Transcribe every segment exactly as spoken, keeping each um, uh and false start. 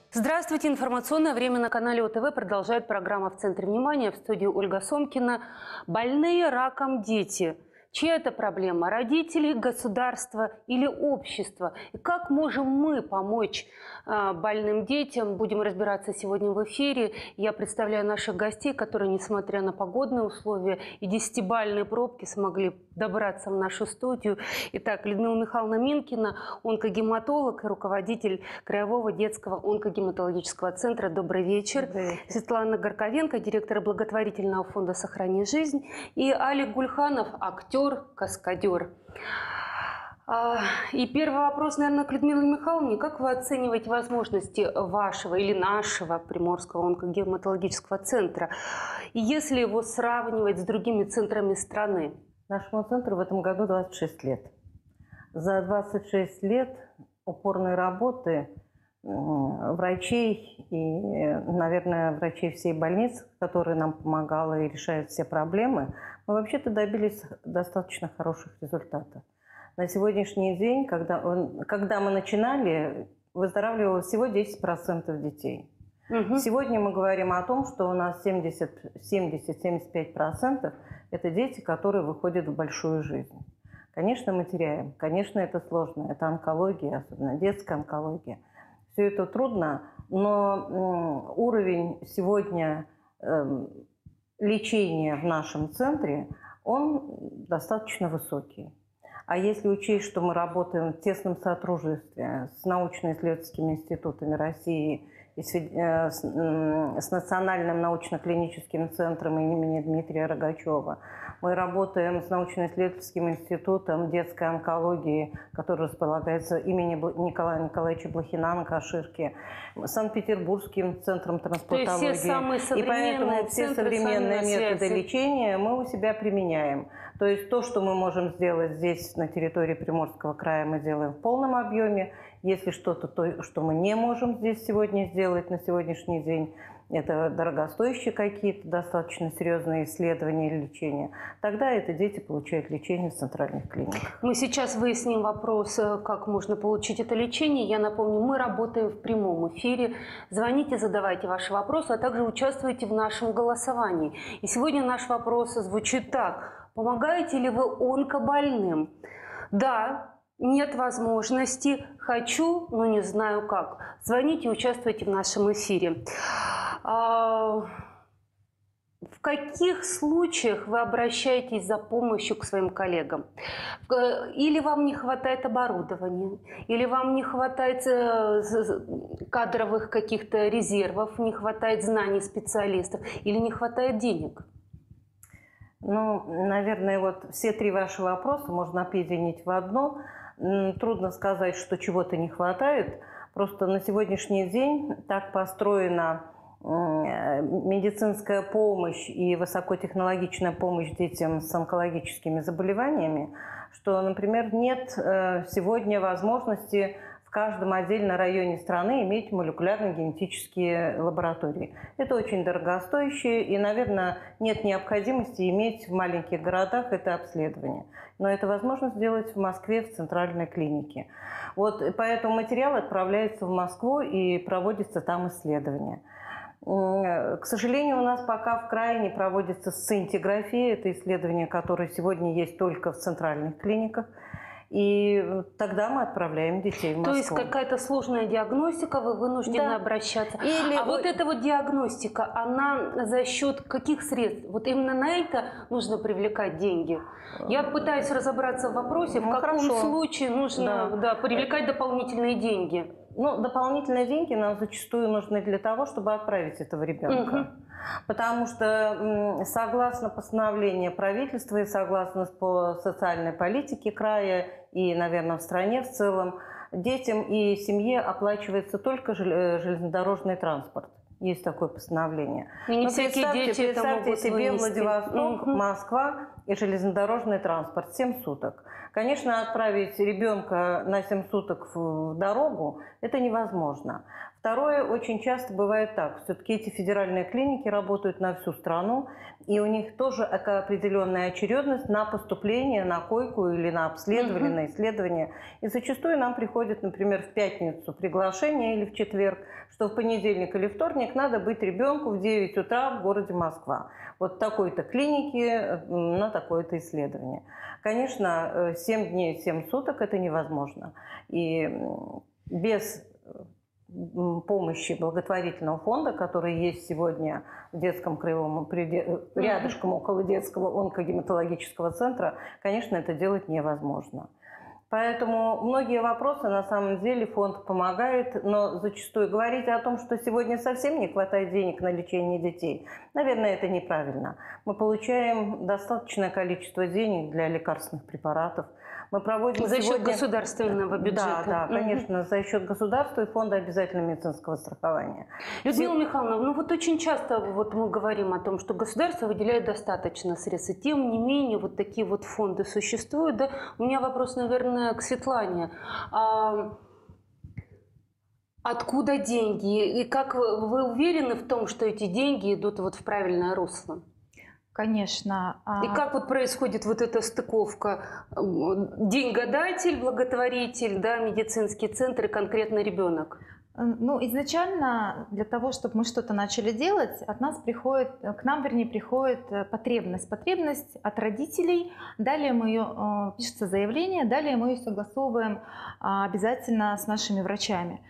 Здравствуйте! Информационное время на канале О Тэ Вэ продолжает программа «В центре внимания». В студии Ольга Сомкина. Больные раком дети. Чья это проблема? Родителей, государства или общества? И как можем мы помочь э, больным детям? Будем разбираться сегодня в эфире. Я представляю наших гостей, которые, несмотря на погодные условия и десятибалльные пробки, смогли добраться в нашу студию. Итак, Людмила Михайловна Минкина, онкогематолог и руководитель Краевого детского онкогематологического центра. Добрый вечер. Добрый вечер. Светлана Горковенко, директор благотворительного фонда «Сохрани жизнь». И Алик Гульханов, актер, каскадер. И первый вопрос, наверное, к Людмиле Михайловне. Как вы оцениваете возможности вашего или нашего Приморского онкогематологического центра, если его сравнивать с другими центрами страны? Нашему центру в этом году двадцать шесть лет. За двадцать шесть лет упорной работы врачей и, наверное, врачей всей больницы, которые нам помогали и решают все проблемы, мы вообще-то добились достаточно хороших результатов. На сегодняшний день, когда, когда мы начинали, выздоравливало всего десять процентов детей. Угу. Сегодня мы говорим о том, что у нас семьдесят-семьдесят пять процентов это дети, которые выходят в большую жизнь. Конечно, мы теряем. Конечно, это сложно. Это онкология, особенно детская онкология. Все это трудно, но уровень сегодня э, лечения в нашем центре, он достаточно высокий. А если учесть, что мы работаем в тесном сотрудничестве с научно-исследовательскими институтами России и с, э, с, э, с Национальным научно-клиническим центром имени Дмитрия Рогачева, мы работаем с научно-исследовательским институтом детской онкологии, который располагается имени Николая Николаевича Блохина на Каширке, Санкт-Петербургским центром трансплантологии. То есть все самые современные и поэтому все современные методы лечения мы у себя применяем. То есть то, что мы можем сделать здесь, на территории Приморского края, мы делаем в полном объеме. Если что-то, то, что мы не можем здесь сегодня сделать на сегодняшний день, это дорогостоящие какие-то достаточно серьезные исследования или лечения, тогда это дети получают лечение в центральных клиниках. Мы сейчас выясним вопрос, как можно получить это лечение. Я напомню, мы работаем в прямом эфире. Звоните, задавайте ваши вопросы, а также участвуйте в нашем голосовании. И сегодня наш вопрос звучит так. Помогаете ли вы онкобольным? Да. Нет возможности, хочу, но не знаю как. Звоните, участвуйте в нашем эфире. В каких случаях вы обращаетесь за помощью к своим коллегам? Или вам не хватает оборудования, или вам не хватает кадровых каких-то резервов, не хватает знаний специалистов, или не хватает денег? Ну, наверное, вот все три ваши вопроса можно объединить в одно. Трудно сказать, что чего-то не хватает. Просто на сегодняшний день так построена медицинская помощь и высокотехнологичная помощь детям с онкологическими заболеваниями, что, например, нет сегодня возможности в каждом отдельном районе страны иметь молекулярно-генетические лаборатории. Это очень дорогостоящее, и, наверное, нет необходимости иметь в маленьких городах это обследование. Но это возможно сделать в Москве, в центральной клинике. Вот, поэтому материал отправляется в Москву и проводится там исследования. К сожалению, у нас пока в крае не проводится сцинтиграфия. Это исследование, которое сегодня есть только в центральных клиниках. И тогда мы отправляем детей в Москву. То есть какая-то сложная диагностика, вы вынуждены да. обращаться. Или... А вот эта вот диагностика, она за счет каких средств? Вот именно на это нужно привлекать деньги? Я пытаюсь разобраться в вопросе, ну, в каком хорошо. случае нужно да. Да, привлекать дополнительные деньги. Ну, дополнительные деньги нам зачастую нужны для того, чтобы отправить этого ребенка. Угу. Потому что согласно постановлению правительства и согласно по социальной политике края и, наверное, в стране в целом, детям и семье оплачивается только железнодорожный транспорт. Есть такое постановление. И не всякие дети это могут Представьте себе вынести. Владивосток, угу. Москва и железнодорожный транспорт семь суток. Конечно, отправить ребенка на семь суток в дорогу – это невозможно. Второе, очень часто бывает так. Все-таки эти федеральные клиники работают на всю страну, и у них тоже определенная очередность на поступление, на койку или на обследование, mm-hmm. на исследование. И зачастую нам приходит, например, в пятницу приглашение или в четверг, что в понедельник или вторник надо быть ребенку в девять утра в городе Москва. Вот в такой-то клинике на такое-то исследование. Конечно, семь дней, семь суток это невозможно. И без помощи благотворительного фонда, который есть сегодня в детском краевом, рядышком около детского онкогематологического центра, конечно, это делать невозможно. Поэтому многие вопросы, на самом деле, фонд помогает, но зачастую говорить о том, что сегодня совсем не хватает денег на лечение детей, наверное, это неправильно. Мы получаем достаточное количество денег для лекарственных препаратов. Мы проводим за сегодня... счет государственного бюджета. Да, да, конечно, mm-hmm. за счет государства и фонда обязательного медицинского страхования. Людмила Все... Михайловна, ну вот очень часто вот мы говорим о том, что государство выделяет достаточно средств, и тем не менее вот такие вот фонды существуют. Да? У меня вопрос, наверное, к Светлане. А... Откуда деньги? И как вы, вы уверены в том, что эти деньги идут вот в правильное русло? Конечно. И как вот происходит вот эта стыковка? Деньгодатель, благотворитель, да, медицинский центр и конкретно ребенок? Ну, изначально для того, чтобы мы что-то начали делать, от нас приходит, к нам, вернее, приходит потребность. Потребность от родителей. Далее мы ее, пишется заявление, далее мы ее согласовываем обязательно с нашими врачами.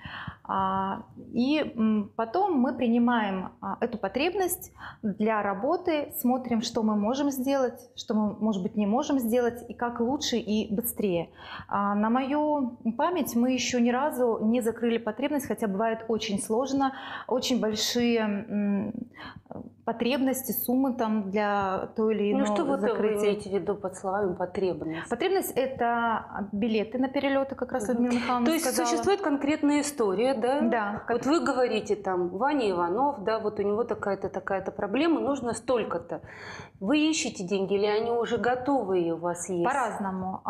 И потом мы принимаем эту потребность для работы, смотрим, что мы можем сделать, что мы, может быть, не можем сделать, и как лучше и быстрее. На мою память мы еще ни разу не закрыли потребность, хотя бывает очень сложно, очень большие потребности, суммы там для той или иной закрытия. Ну что вот закрытия. Вы имеете в виду под словами потребность? Потребность – это билеты на перелеты, как раз Людмила Михайловна То есть сказала. Существует конкретная история, да? Да. Вот вы говорите там, Ваня Иванов, да, вот у него такая-то, такая-то проблема, нужно столько-то. Вы ищете деньги или они уже готовые у вас есть? По-разному.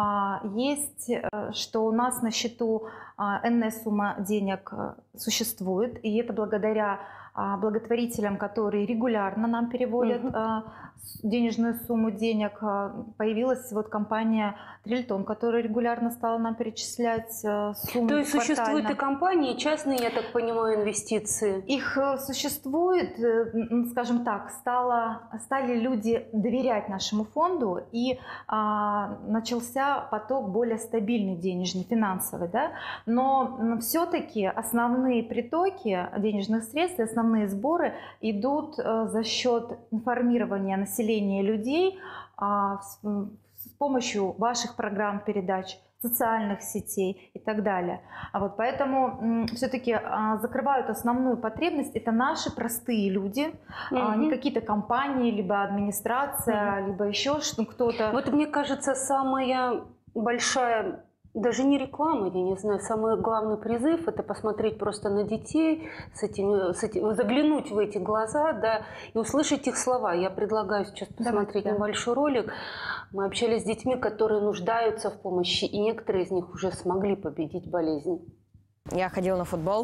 Есть, что у нас на счету энная сумма денег существует, и это благодаря благотворителям, которые регулярно нам переводят uh-huh. денежную сумму денег. Появилась вот компания Трильтон, которая регулярно стала нам перечислять сумму. То есть квартально. Существуют и компании, и частные, я так понимаю, инвестиции? Их существует, скажем так, стало, стали люди доверять нашему фонду, и а, начался поток более стабильный денежный, финансовый. Да? Но все-таки основные притоки денежных средств, основные сборы идут за счет информирования населения людей а, с, с помощью ваших программ передач, социальных сетей и так далее. А вот поэтому все-таки а, закрывают основную потребность. Это наши простые люди, mm-hmm. а, не какие-то компании, либо администрация, mm-hmm. либо еще что кто-то. Вот мне кажется, самая большая, даже не реклама, я не знаю, самый главный призыв – это посмотреть просто на детей, с этими, с этим, заглянуть в эти глаза, да, и услышать их слова. Я предлагаю сейчас посмотреть Давайте, небольшой да. ролик. Мы общались с детьми, которые нуждаются в помощи, и некоторые из них уже смогли победить болезнь. Я ходил на футбол,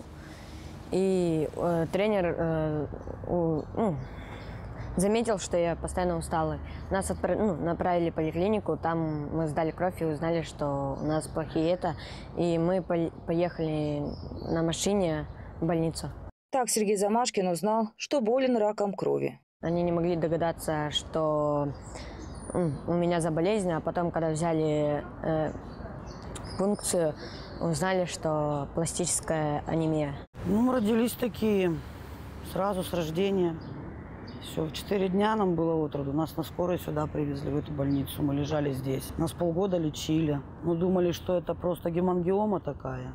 и э, тренер э, у, ну, заметил, что я постоянно устала. Нас отправ... ну, направили в поликлинику, там мы сдали кровь и узнали, что у нас плохие это, и мы по поехали на машине в больницу. Так Сергей Замашкин узнал, что болен раком крови. Они не могли догадаться, что у меня за болезнь, а потом, когда взяли э, пункцию, узнали, что пластическая анемия. Ну, мы родились такие, сразу с рождения. Все, в четыре дня нам было от роду. Нас на скорой сюда привезли, в эту больницу. Мы лежали здесь. Нас полгода лечили. Мы думали, что это просто гемангиома такая.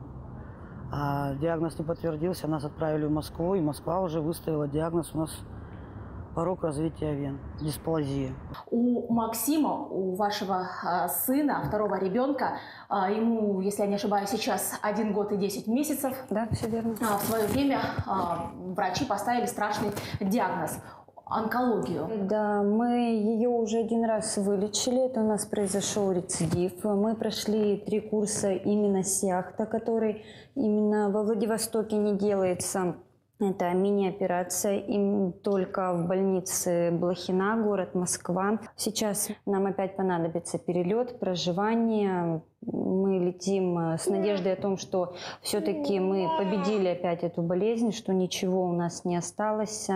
А диагноз не подтвердился. Нас отправили в Москву, и Москва уже выставила диагноз. У нас порог развития вен, дисплазия. У Максима, у вашего а, сына, второго ребенка, а, ему, если я не ошибаюсь, сейчас один год и десять месяцев. Да, все верно. А, в свое время а, врачи поставили страшный диагноз. онкологию. Да, мы ее уже один раз вылечили, это у нас произошел рецидив. Мы прошли три курса именно СЯХТа, который именно во Владивостоке не делается. Это мини-операция им только в больнице Блохина, город Москва. Сейчас нам опять понадобится перелет, проживание. Мы летим с надеждой о том, что все-таки мы победили опять эту болезнь, что ничего у нас не осталось.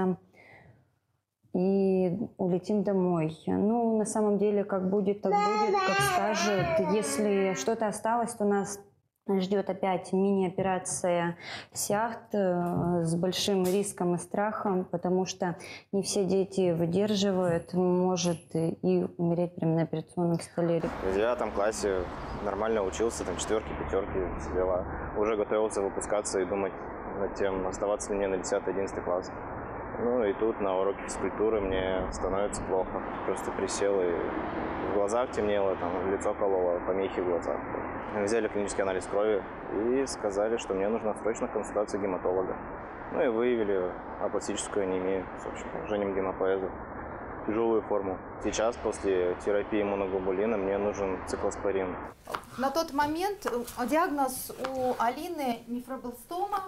И улетим домой. Ну, на самом деле, как будет, так будет, как скажут. Если что-то осталось, то нас ждет опять мини-операция СЯХТ с большим риском и страхом, потому что не все дети выдерживают, может и умереть прямо на операционном столе. В девятом классе нормально учился, там четверки, пятерки, все дела. Уже готовился выпускаться и думать над тем, оставаться ли мне на десятый-одиннадцатый класс. Ну и тут на уроке физкультуры мне становится плохо. Просто присел и в глазах темнело, там, лицо кололо, помехи в глазах. Взяли клинический анализ крови и сказали, что мне нужна срочно консультация гематолога. Ну и выявили апластическую анемию с общим поражением гемопоэза, тяжелую форму. Сейчас после терапии иммуноглобулина мне нужен циклоспорин. На тот момент диагноз у Алины нефробластома.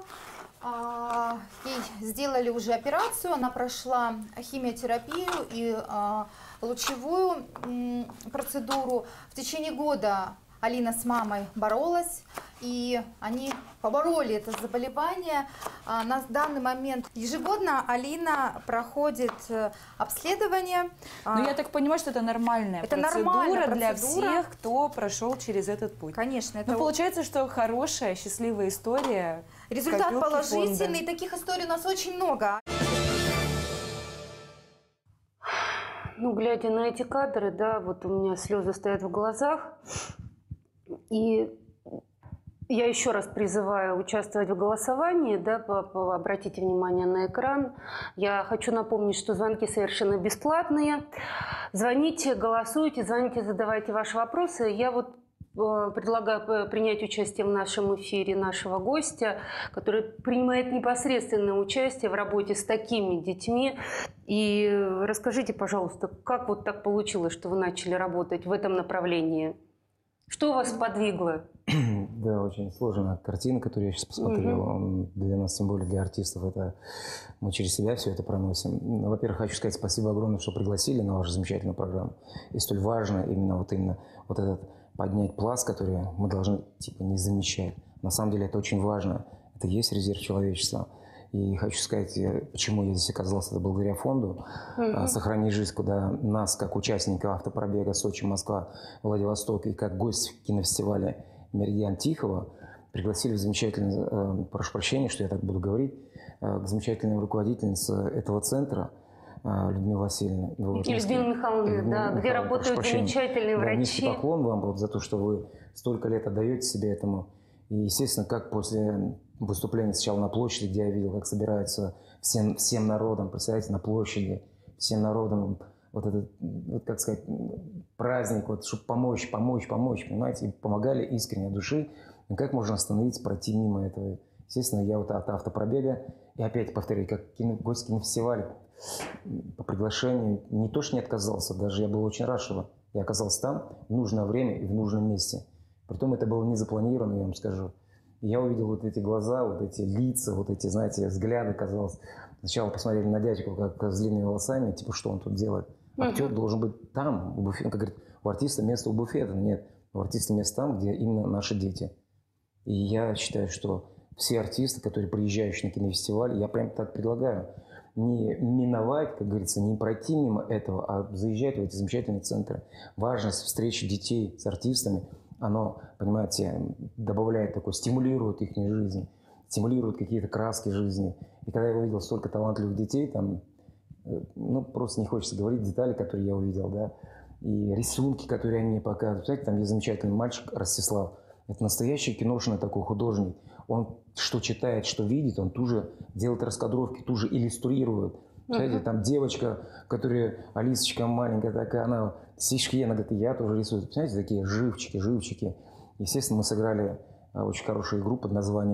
Ей сделали уже операцию, она прошла химиотерапию и лучевую процедуру. В течение года Алина с мамой боролась, и они побороли это заболевание. На данный момент ежегодно Алина проходит обследование. Ну, я так понимаю, что это нормальная это процедура, нормальная для процедура. всех, кто прошел через этот путь. Конечно. Это Но получается, что хорошая, счастливая история. Результат положительный, фонда. Таких историй у нас очень много. Ну, глядя на эти кадры, да, вот у меня слезы стоят в глазах. И я еще раз призываю участвовать в голосовании, да, по, по, обратите внимание на экран. Я хочу напомнить, что звонки совершенно бесплатные. Звоните, голосуйте, звоните, задавайте ваши вопросы. Я вот э, предлагаю принять участие в нашем эфире нашего гостя, который принимает непосредственное участие в работе с такими детьми. И расскажите, пожалуйста, как вот так получилось, что вы начали работать в этом направлении? Что вас подвигло? Да, очень сложная картина, которую я сейчас посмотрел. Угу. Для нас, тем более для артистов, это мы через себя все это проносим. Во-первых, хочу сказать спасибо огромное, что пригласили на вашу замечательную программу. И столь важно именно вот именно вот этот поднять пласт, который мы должны типа не замечать. На самом деле это очень важно. Это есть резерв человечества. И хочу сказать, почему я здесь оказался, это благодаря фонду mm-hmm. «Сохрани жизнь», куда нас, как участника автопробега Сочи, Москва, Владивосток и как гость кинофестиваля «Меридиан Тихого» пригласили в замечательный, прошу прощения, что я так буду говорить, к замечательной руководительнице этого центра Людмиле Васильевне. Людмила Михайловна, Людмила да, Михайловна, где работают замечательные да, врачи. Низкий поклон вам вот за то, что вы столько лет отдаете себе этому. И, естественно, как после выступления сначала на площади, где я видел, как собираются всем, всем народом, представляете, на площади, всем народом, вот этот, вот, как сказать, праздник, вот, чтобы помочь, помочь, помочь, понимаете, и помогали искренне от души. И как можно остановиться, пройти мимо этого? Естественно, я вот от автопробега, и опять повторяю, как кино, гость кинофестиваля, по приглашению, не то что не отказался, даже я был очень рад, что я оказался там в нужное время и в нужном месте. Притом это было не запланировано, я вам скажу. Я увидел вот эти глаза, вот эти лица, вот эти, знаете, взгляды, казалось. Сначала посмотрели на дядьку, как с длинными волосами, типа, что он тут делает. Актер uh-huh. должен быть там, у буфета. Как говорит, у артиста место у буфета. Нет, у артиста место там, где именно наши дети. И я считаю, что все артисты, которые приезжающие на кинофестиваль, я прям так предлагаю, не миновать, как говорится, не пройти мимо этого, а заезжать в эти замечательные центры. Важность встречи детей с артистами, оно, понимаете, добавляет такой, стимулирует их жизнь, стимулирует какие-то краски жизни. И когда я увидел столько талантливых детей, там, ну, просто не хочется говорить детали, которые я увидел, да, и рисунки, которые они мне показывают. Знаете, там есть замечательный мальчик Ростислав. Это настоящий киношный такой художник. Он что читает, что видит, он тут же делает раскадровки, тут же иллюстрирует. Знаете, uh-huh. там девочка, которая, Алисочка маленькая такая, она стишки, она говорит, я тоже рисую. Знаете, такие живчики, живчики. Естественно, мы сыграли очень хорошую игру под названием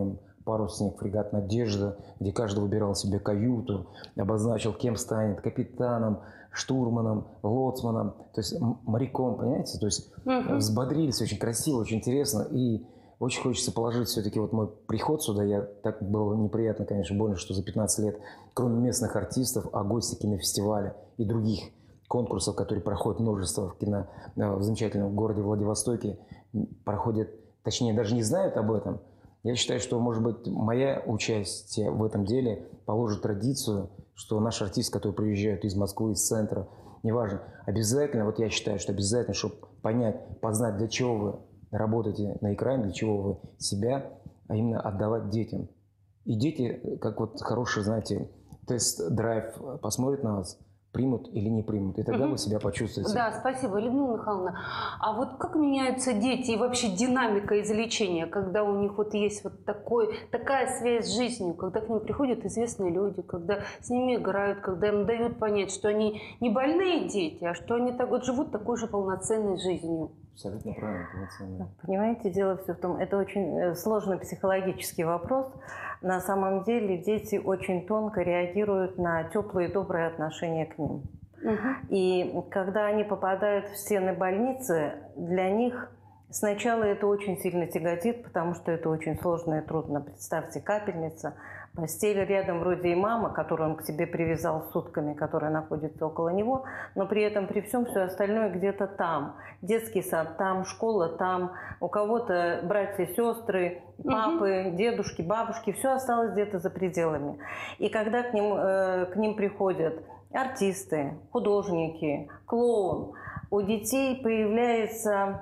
парусник, фрегат «Надежда», где каждый выбирал себе каюту, обозначил, кем станет: капитаном, штурманом, лоцманом, то есть моряком, понимаете? То есть угу. взбодрились, очень красиво, очень интересно. И очень хочется положить все-таки вот мой приход сюда. Я так было неприятно, конечно, больно, что за пятнадцать лет, кроме местных артистов, а гости кинофестиваля и других конкурсов, которые проходят множество в кино в замечательном городе Владивостоке, проходят, точнее, даже не знают об этом. Я считаю, что, может быть, моя участие в этом деле положит традицию, что наши артисты, которые приезжают из Москвы, из центра, неважно, обязательно, вот я считаю, что обязательно, чтобы понять, познать, для чего вы работаете на экране, для чего вы себя, а именно отдавать детям. И дети, как вот хороший, знаете, тест-драйв посмотрят на вас, примут или не примут, и тогда угу. вы себя почувствуете. Да, спасибо, Людмила Михайловна. А вот как меняются дети и вообще динамика излечения, когда у них вот есть вот такой, такая связь с жизнью, когда к ним приходят известные люди, когда с ними играют, когда им дают понять, что они не больные дети, а что они так вот живут такой же полноценной жизнью? Абсолютно правильно, полноценно. Понимаете, дело все в том, это очень сложный психологический вопрос. На самом деле дети очень тонко реагируют на теплые и добрые отношения к ним. Угу. И когда они попадают в стены больницы, для них сначала это очень сильно тяготит, потому что это очень сложно и трудно. Представьте, капельница, постель рядом вроде и мама, которую он к себе привязал сутками, которая находится около него, но при этом, при всем, все остальное где-то там. Детский сад там, школа там, у кого-то братья, сестры, папы, угу. дедушки, бабушки, все осталось где-то за пределами. И когда к ним, э, к ним приходят артисты, художники, клоун, у детей появляется...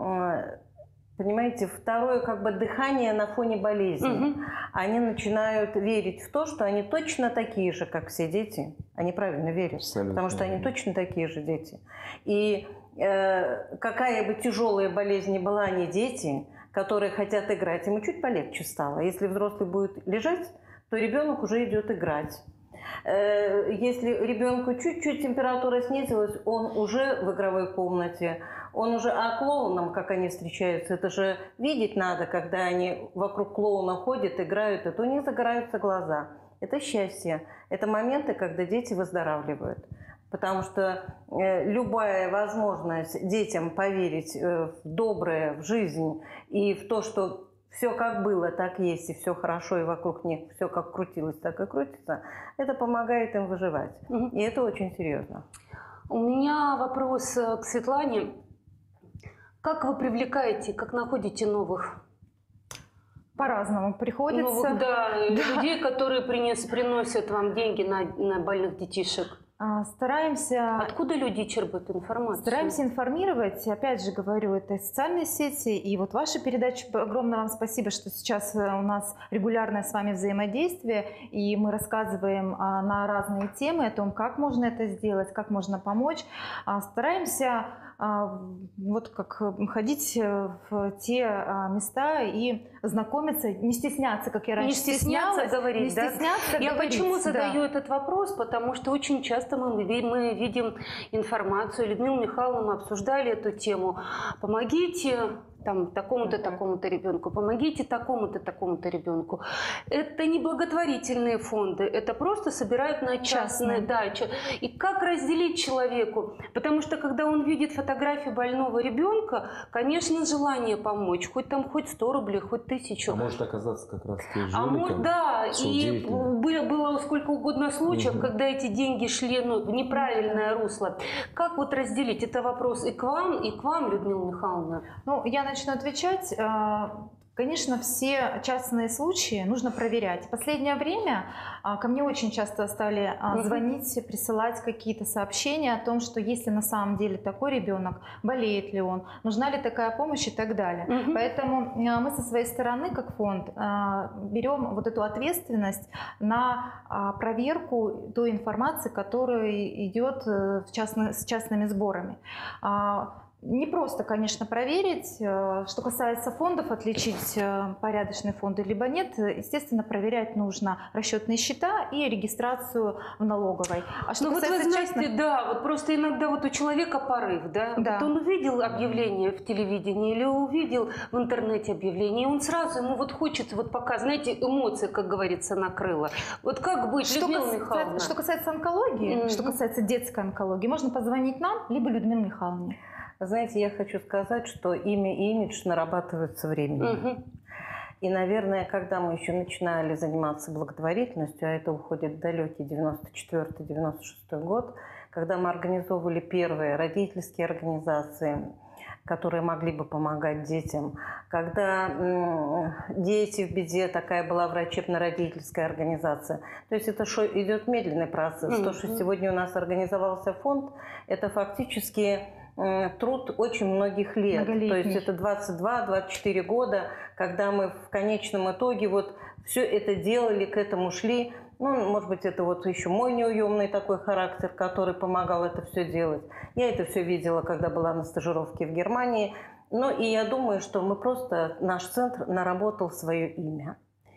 Э, понимаете, второе как бы дыхание на фоне болезни. Угу. Они начинают верить в то, что они точно такие же, как все дети. Они правильно верят, абсолютно, потому что они точно такие же дети. И э, какая бы тяжелая болезнь ни была, они дети, которые хотят играть. Ему чуть полегче стало. Если взрослый будет лежать, то ребенок уже идет играть. Э, если ребенку чуть-чуть температура снизилась, он уже в игровой комнате. Он уже, а клоуном, как они встречаются, это же видеть надо, когда они вокруг клоуна ходят, играют, это у них загораются глаза. Это счастье. Это моменты, когда дети выздоравливают. Потому что э, любая возможность детям поверить э, в доброе, в жизнь и в то, что все как было, так есть, и все хорошо, и вокруг них все как крутилось, так и крутится, это помогает им выживать. Угу. И это очень серьезно. У меня вопрос к Светлане. Как вы привлекаете, как находите новых? По-разному приходится. Новых, да, да. людей, которые принес, приносят вам деньги на, на больных детишек. Стараемся... Откуда люди черпают информацию? Стараемся информировать. Опять же говорю, это социальные сети. И вот ваша передача, огромное вам спасибо, что сейчас у нас регулярное с вами взаимодействие. И мы рассказываем на разные темы о том, как можно это сделать, как можно помочь. Стараемся вот как ходить в те места и знакомиться, не стесняться, как я раньше не стесняться говорить, не да? стесняться Я говорить, почему да. задаю этот вопрос, потому что очень часто мы, мы видим информацию, Людмила Михайловна, мы обсуждали эту тему. Помогите там такому-то, такому-то ребенку, помогите такому-то, такому-то ребенку. Это не благотворительные фонды, это просто собирают на частные дачи. И как разделить человеку? Потому что когда он видит фотографию больного ребенка, конечно, желание помочь, хоть там хоть сто рублей, хоть тысячу. А может оказаться как раз таки жуликом. А может, да, и было, было сколько угодно случаев, угу. когда эти деньги шли ну, в неправильное русло. Как вот разделить? Это вопрос и к вам, и к вам, Людмила Михайловна. Ну, я начну отвечать. Конечно, все частные случаи нужно проверять. В последнее время ко мне очень часто стали звонить, присылать какие-то сообщения о том, что если на самом деле такой ребенок, болеет ли он, нужна ли такая помощь и так далее. Угу. Поэтому мы со своей стороны, как фонд, берем вот эту ответственность на проверку той информации, которая идет в частно, с частными сборами. Не просто, конечно, проверить. Что касается фондов, отличить порядочные фонды либо нет, естественно, проверять нужно расчетные счета и регистрацию в налоговой. А что ну вот вы знаете, частных... да, вот просто иногда вот у человека порыв, да? Да. Вот он увидел объявление в телевидении или увидел в интернете объявление, и он сразу, ему вот хочется вот пока, знаете, эмоции, как говорится, накрыло. Вот как быть, что Людмила касается, Михайловна? Что касается онкологии, Mm-hmm. что касается детской онкологии, можно позвонить нам, либо Людмиле Михайловне. Знаете, я хочу сказать, что имя и имидж нарабатываются временем. Угу. И, наверное, когда мы еще начинали заниматься благотворительностью, а это уходит в далекий девяносто четвёртый — девяносто шестой год, когда мы организовывали первые родительские организации, которые могли бы помогать детям, когда м, дети в беде, такая была врачебно-родительская организация. То есть это шо, идет медленный процесс. Mm-hmm. То, что сегодня у нас организовался фонд, это фактически м, труд очень многих лет. То есть это двадцать два — двадцать четыре года, когда мы в конечном итоге вот все это делали, к этому шли. Ну, может быть, это вот еще мой неуемный такой характер, который помогал это все делать. Я это все видела, когда была на стажировке в Германии. Ну, и я думаю, что мы просто, наш центр наработал свое имя.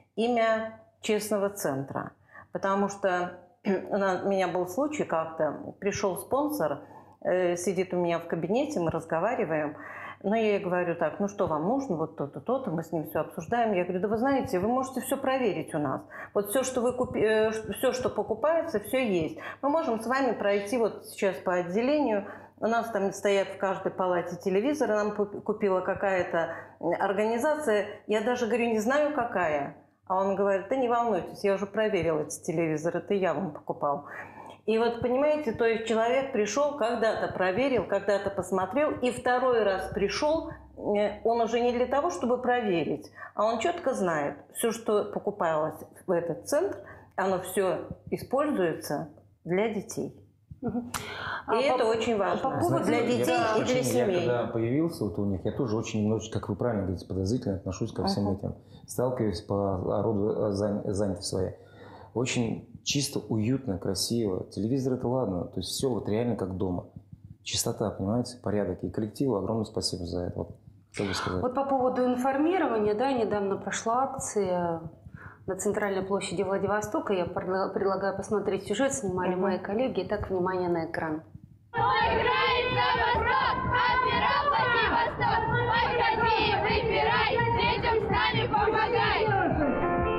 Имя честного центра. Потому что у меня был случай как-то, пришел спонсор, э, сидит у меня в кабинете, мы разговариваем. Но я ей говорю так, ну что вам нужно, вот то-то, то-то, мы с ним все обсуждаем. Я говорю, да вы знаете, вы можете все проверить у нас. Вот все, что, вы купи... все, что покупается, все есть. Мы можем с вами пройти вот сейчас по отделению. У нас там стоят в каждой палате телевизоры, нам купила какая-то организация. Я даже говорю, не знаю какая. А он говорит, да не волнуйтесь, я уже проверил эти телевизоры, это я вам покупал. И вот, понимаете, то есть человек пришел, когда-то проверил, когда-то посмотрел, и второй раз пришел, он уже не для того, чтобы проверить, а он четко знает, все, что покупалось в этот центр, оно все используется для детей. Угу. И а это по, очень важно. По поводу для детей я, и для очень, семей. Я когда появился вот у них, я тоже очень немножечко, как вы правильно говорите, подозрительно отношусь ко всем uh-huh. этим. Сталкиваюсь по роду занятости своей. Очень чисто, уютно, красиво. Телевизор это ладно. То есть все вот реально как дома. Чистота, понимаете, порядок. И коллективу огромное спасибо за это. Вот, что бы сказать. Вот по поводу информирования, да, недавно прошла акция на центральной площади Владивостока. Я предлагаю посмотреть сюжет, снимали uh-huh. мои коллеги. Итак, внимание на экран. Играет за Восток, адмирал Владивосток. Подходи, выбирай, детям с нами помогай.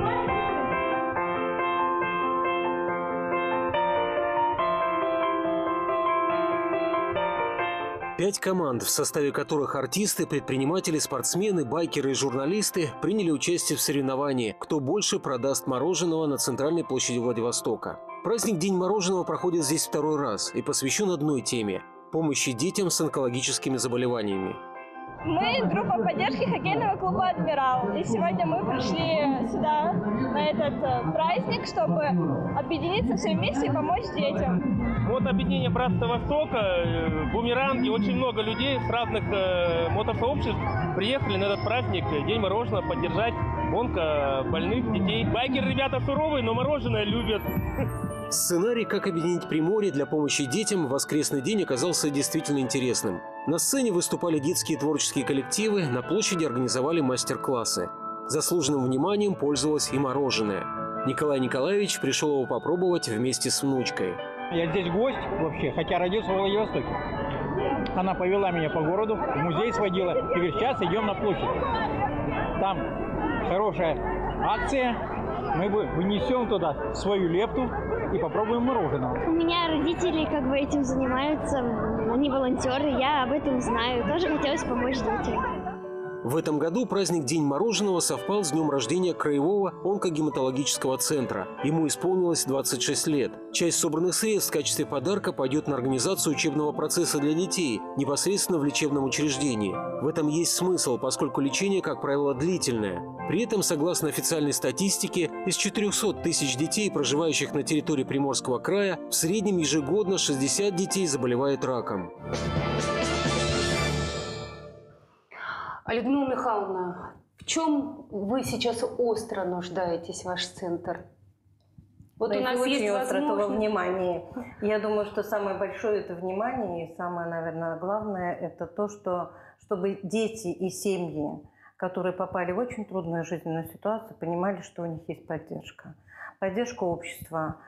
Пять команд, в составе которых артисты, предприниматели, спортсмены, байкеры и журналисты, приняли участие в соревновании «Кто больше продаст мороженого» на центральной площади Владивостока. Праздник День мороженого проходит здесь второй раз и посвящен одной теме – помощи детям с онкологическими заболеваниями. Мы группа поддержки хоккейного клуба «Адмирал». И сегодня мы пришли сюда, на этот праздник, чтобы объединиться все вместе и помочь детям. Вот объединение «Братство Востока», «Бумеранги», очень много людей с разных э, мотосообществ приехали на этот праздник, День мороженого, поддержать онкобольных детей. Байкеры ребята суровые, но мороженое любят. Сценарий «Как объединить Приморье» для помощи детям в воскресный день оказался действительно интересным. На сцене выступали детские творческие коллективы, на площади организовали мастер-классы. Заслуженным вниманием пользовалось и мороженое. Николай Николаевич пришел его попробовать вместе с внучкой. Я здесь гость вообще, хотя родился в Владивостоке. Она повела меня по городу, в музей сводила. Теперь сейчас идем на площадь. Там хорошая акция. Мы вынесем туда свою лепту и попробуем мороженого. У меня родители как бы этим занимаются, они волонтеры, я об этом знаю. Тоже хотелось помочь детям. В этом году праздник День мороженого совпал с днем рождения Краевого онкогематологического центра. Ему исполнилось двадцать шесть лет. Часть собранных средств в качестве подарка пойдет на организацию учебного процесса для детей, непосредственно в лечебном учреждении. В этом есть смысл, поскольку лечение, как правило, длительное. При этом, согласно официальной статистике, из четырёхсот тысяч детей, проживающих на территории Приморского края, в среднем ежегодно шестьдесят детей заболевает раком. А Людмила Михайловна, в чем вы сейчас остро нуждаетесь, ваш центр? Вот Но у нас очень есть остро этого возможность. внимания. Я думаю, что самое большое это внимание, и самое, наверное, главное, это то, что чтобы дети и семьи, которые попали в очень трудную жизненную ситуацию, понимали, что у них есть поддержка. Поддержка общества,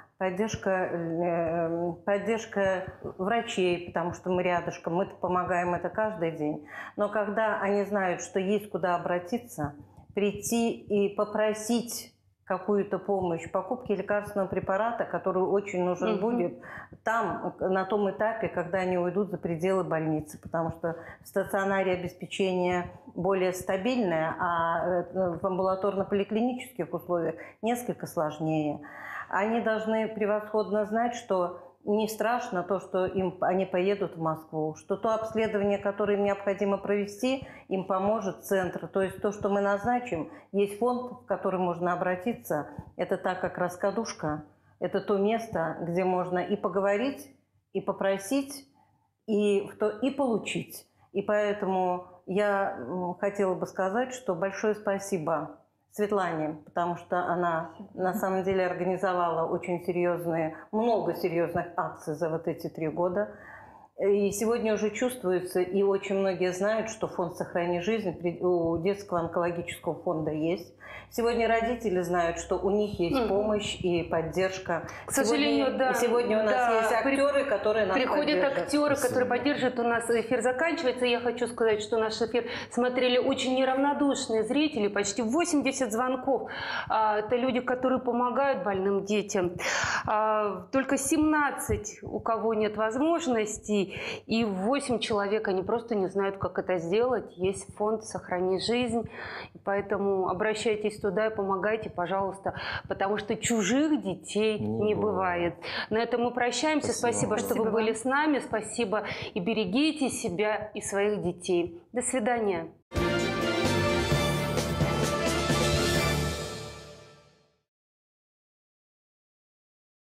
поддержка, поддержка врачей, потому что мы рядышком, мы помогаем это каждый день. Но когда они знают, что есть куда обратиться, прийти и попросить какую-то помощь, покупки лекарственного препарата, который очень нужен Мгм. будет там, на том этапе, когда они уйдут за пределы больницы, потому что в стационаре обеспечение более стабильное, а в амбулаторно-поликлинических условиях несколько сложнее. Они должны превосходно знать, что не страшно то, что им, они поедут в Москву, что то обследование, которое им необходимо провести, им поможет центр. То есть то, что мы назначим, есть фонд, в который можно обратиться. Это так, как раскладушка. Это то место, где можно и поговорить, и попросить, и, и получить. И поэтому я хотела бы сказать, что большое спасибо Светлане, потому что она на самом деле организовала очень серьезные, много серьезных акций за вот эти три года. И сегодня уже чувствуется, и очень многие знают, что фонд «Сохрани жизнь» у детского онкологического фонда есть. Сегодня родители знают, что у них есть Мгм. помощь и поддержка. К сожалению, сегодня, да. Сегодня у нас да, есть актеры, при- которые нас Приходят поддержат. актеры, Спасибо. которые поддерживают. У нас эфир заканчивается. Я хочу сказать, что наш эфир смотрели очень неравнодушные зрители. Почти восемьдесят звонков. А, Это люди, которые помогают больным детям. А, Только семнадцать, у кого нет возможностей. И восемь человек, они просто не знают, как это сделать. Есть фонд «Сохрани жизнь». Поэтому обращайтесь туда и помогайте, пожалуйста, потому что чужих детей не, не бывает. На этом мы прощаемся. Спасибо, Спасибо, что Спасибо вы были вам. с нами. Спасибо. И берегите себя и своих детей. До свидания.